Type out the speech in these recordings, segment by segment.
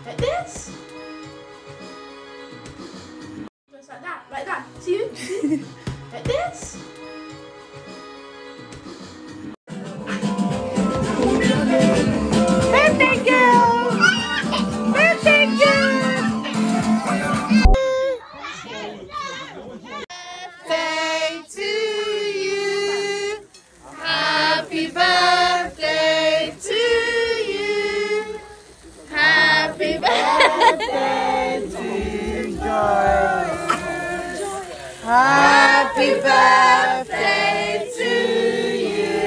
Like this. Just like that. See you? Like this. Birthday girl! Birthday girl! Birthday to you. Happy birthday to you. Happy birthday to Joyce. Happy birthday to you.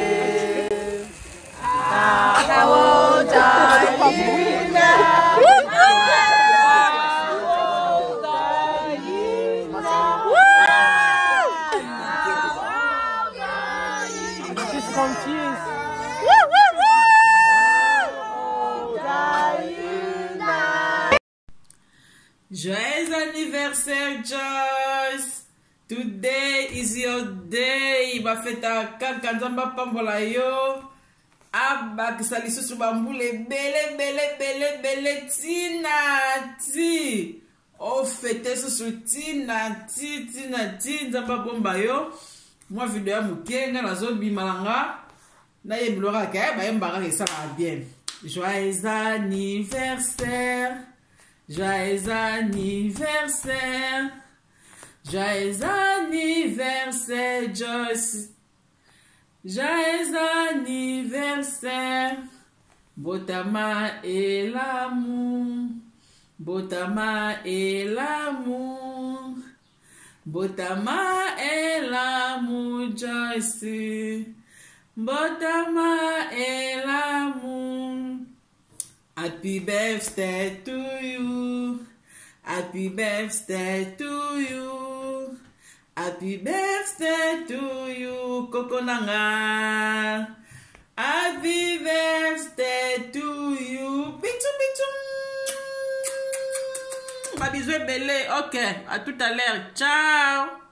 How old are you now? She's confused. Joyeux anniversaire, Joyce! Today is your day. Bafeta kaka nzamba pambola yo. Abakisa lisusu bambule bele tina ti. O fete susu tina ti nzamba bomba yo. Moi video ya mukenga nazo bimalanga. Na yebilora ka ba yembaka ke ça va bien. Joyeux anniversaire. Joyeux anniversaire. Joyeux anniversaire, Joyce. Joyeux anniversaire. Botama et l'amour. Botama et l'amour. Botama et l'amour, Joyce. Botama et l'amour. Happy birthday to you. Happy birthday to you. Happy birthday to you, Kokonanga. Happy birthday to you. Bitou. Bisous belé. Ok, à tout à l'heure. Ciao.